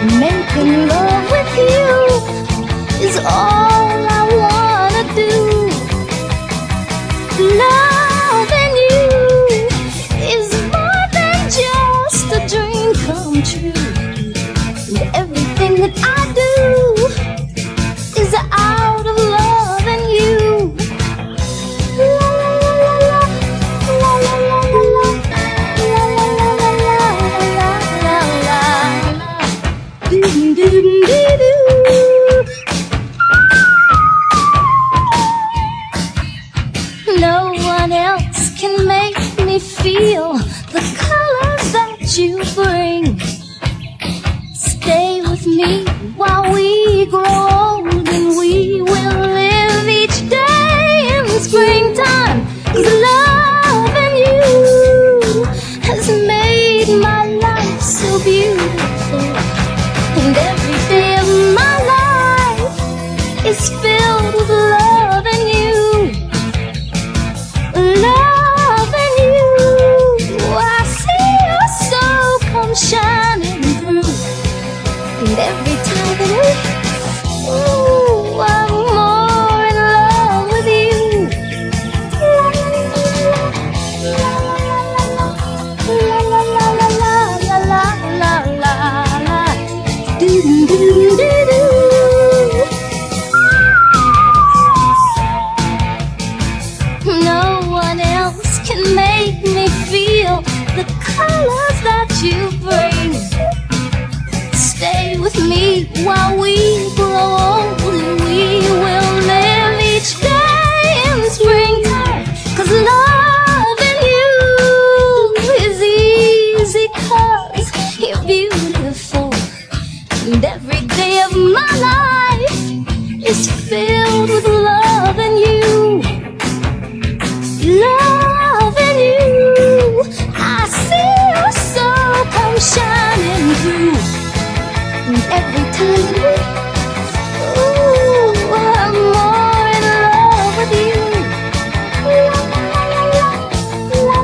Making love with you is all I wanna do. Loving you is more than just a dream come true. And everything that I do is out of loving you. La la la la la la la la la la la la la la la. Doo doo doo doo. No one else can make me feel the colors that you bring. Stay with me while we grow old, and we will live each day in the springtime. 'Cause loving you has made my life so beautiful, and every day of my life is filled with loving you. Loving you, I see your soul come shining through. And every time that ooh, I'm more in love with you. La la la la la la la la la la. Doo doo doo doo. No one else can make me feel the colors that you bring. Stay with me while we grow old, and we will live each day in the springtime. 'Cause loving you is easy 'cause you're beautiful, and every day of my life is filled with loving you. Loving you, I see your soul come shining through. And every time that ooh, I'm more in love with you. La la la la la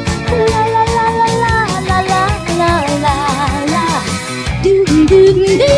la la la la la la la la la. Do do do do.